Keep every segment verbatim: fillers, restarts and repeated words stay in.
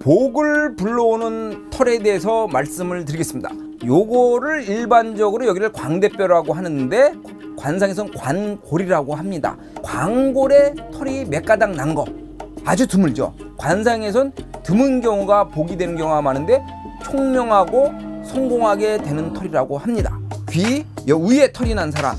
복을 불러오는 털에 대해서 말씀을 드리겠습니다. 요거를 일반적으로 여기를 광대뼈라고 하는데 관상에서는 관골이라고 합니다. 광골에 털이 몇 가닥 난 거 아주 드물죠. 관상에선 드문 경우가 복이 되는 경우가 많은데 총명하고 성공하게 되는 털이라고 합니다. 귀 위에 털이 난 사람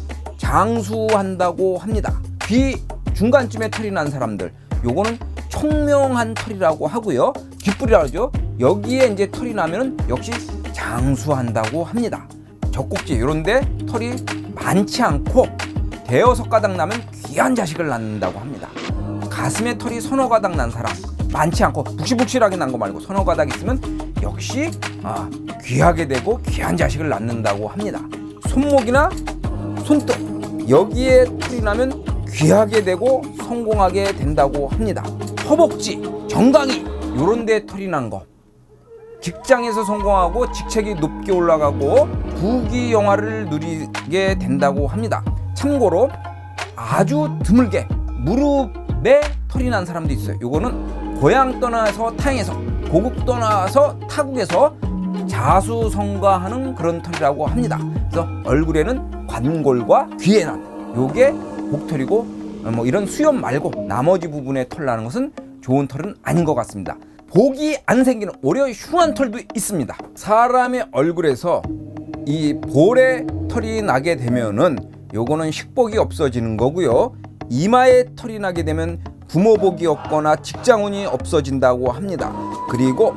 장수한다고 합니다. 귀 중간쯤에 털이 난 사람들 요거는 총명한 털이라고 하고요. 귓불이라고 하죠. 여기에 이제 털이 나면 역시 장수한다고 합니다. 젖꼭지 이런데 털이 많지 않고 대여섯 가닥 나면 귀한 자식을 낳는다고 합니다. 가슴에 털이 서너 가닥 난 사람 많지 않고 북실북실하게 난 거 말고 서너 가닥 있으면 역시 아, 귀하게 되고 귀한 자식을 낳는다고 합니다. 손목이나 손등 여기에 털이 나면 귀하게 되고 성공하게 된다고 합니다. 허벅지, 정강이 요런 데 털이 난 거 직장에서 성공하고 직책이 높게 올라가고 부귀영화를 누리게 된다고 합니다. 참고로 아주 드물게 무릎에 털이 난 사람도 있어요. 요거는 고향 떠나서 타향에서 고국 떠나서 타국에서 자수성가하는 그런 털이라고 합니다. 그래서 얼굴에는 관골과 귀에 난 요게 복털이고 뭐 이런 수염 말고 나머지 부분에 털 나는 것은 좋은 털은 아닌 것 같습니다. 복이 안 생기는 오히려 흉한 털도 있습니다. 사람의 얼굴에서 이 볼에 털이 나게 되면은 요거는 식복이 없어지는 거고요. 이마에 털이 나게 되면 부모복이 없거나 직장운이 없어진다고 합니다. 그리고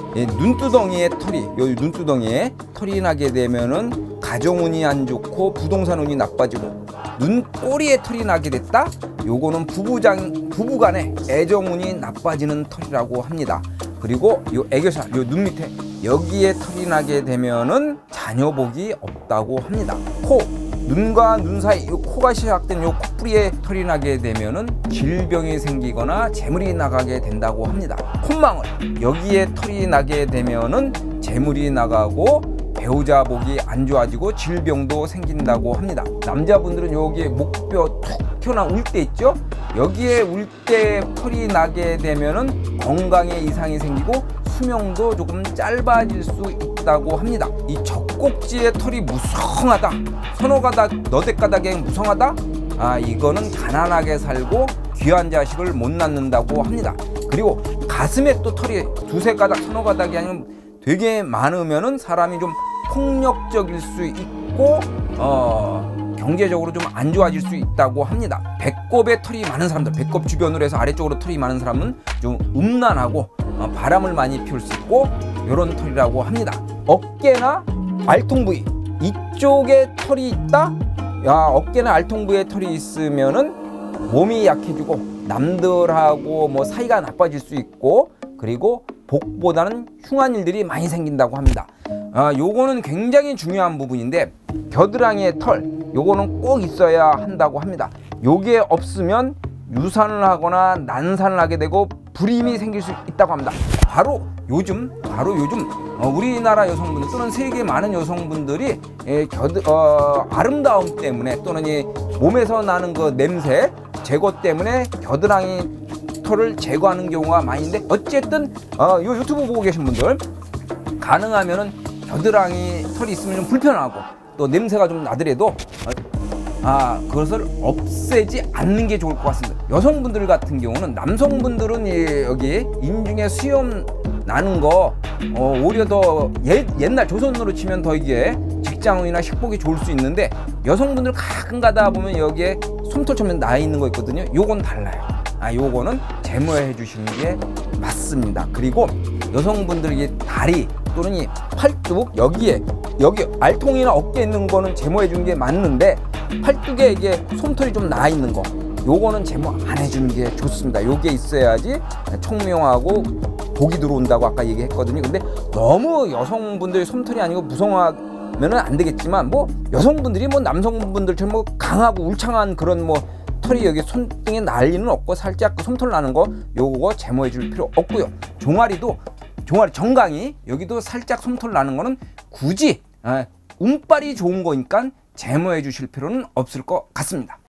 눈두덩이에 털이 요 눈두덩이에 털이 나게 되면은 가정운이 안 좋고 부동산운이 나빠지고 눈꼬리에 털이 나게 됐다? 요거는 부부장, 부부간에 애정운이 나빠지는 털이라고 합니다. 그리고 요 애교살, 요 눈 밑에 여기에 털이 나게 되면은 자녀복이 없다고 합니다. 코, 눈과 눈 사이 요 코가 시작된 요 코뿌리에 털이 나게 되면은 질병이 생기거나 재물이 나가게 된다고 합니다. 콧망울, 여기에 털이 나게 되면은 재물이 나가고 배우자 복이 안 좋아지고 질병도 생긴다고 합니다. 남자분들은 여기에 목뼈 툭 튀어나온 울대 있죠? 여기에 울대 털이 나게 되면은 건강에 이상이 생기고 수명도 조금 짧아질 수 있다고 합니다. 이 젖꼭지에 털이 무성하다, 서너 가닥, 너댓 가닥에 무성하다? 아, 이거는 가난하게 살고 귀한 자식을 못 낳는다고 합니다. 그리고 가슴에 또 털이 두세 가닥, 서너 가닥이 아니면 되게 많으면은 사람이 좀 폭력적일 수 있고 어, 경제적으로 좀 안 좋아질 수 있다고 합니다. 배꼽에 털이 많은 사람들, 배꼽 주변으로 해서 아래쪽으로 털이 많은 사람은 좀 음란하고 어, 바람을 많이 피울 수 있고 이런 털이라고 합니다. 어깨나 알통 부위 이쪽에 털이 있다? 야, 어깨나 알통 부위에 털이 있으면은 몸이 약해지고 남들하고 뭐 사이가 나빠질 수 있고 그리고 복보다는 흉한 일들이 많이 생긴다고 합니다. 아, 요거는 굉장히 중요한 부분인데 겨드랑이의 털 요거는 꼭 있어야 한다고 합니다. 요게 없으면 유산을 하거나 난산을 하게 되고 불임이 생길 수 있다고 합니다. 바로 요즘 바로 요즘 어, 우리나라 여성분들 또는 세계 많은 여성분들이 예, 겨드, 어, 아름다움 때문에 또는 이 몸에서 나는 그 냄새 제거 때문에 겨드랑이 털을 제거하는 경우가 많이 있는데 어쨌든 어, 요 유튜브 보고 계신 분들 가능하면은 겨드랑이 털이 있으면 좀 불편하고 또 냄새가 좀 나더라도 어, 아 그것을 없애지 않는 게 좋을 것 같습니다. 여성분들 같은 경우는 남성분들은 예, 여기 인중에 수염 나는 거 어, 오히려 더 예, 옛날 조선으로 치면 더 이게 직장운이나 식복이 좋을 수 있는데 여성분들 가끔 가다 보면 여기에 솜털처럼 나 있는 거 있거든요. 요건 달라요. 아, 요거는 제모해 주시는 게 맞습니다. 그리고 여성분들이 다리 또는 이 팔뚝 여기에 여기 알통이나 어깨에 있는 거는 제모해 주는 게 맞는데 팔뚝에 이게 솜털이 좀 나 있는 거 요거는 제모 안 해주는 게 좋습니다. 요게 있어야지 총명하고 복이 들어온다고 아까 얘기했거든요. 근데 너무 여성분들이 솜털이 아니고 무성하면은 안 되겠지만 뭐 여성분들이 뭐 남성분들처럼 뭐 강하고 울창한 그런 뭐 털이 여기 손등에 날 리는 없고 살짝 그 솜털 나는 거 요거 제모해 줄 필요 없고요. 종아리도 종아리 정강이 여기도 살짝 솜털 나는 거는 굳이 운빨이 좋은 거니까 제모해 주실 필요는 없을 것 같습니다.